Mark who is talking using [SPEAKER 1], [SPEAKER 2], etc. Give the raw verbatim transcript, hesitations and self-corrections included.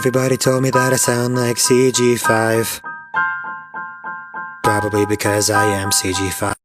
[SPEAKER 1] Everybody told me that I sound like C G five, probably because I am C G five.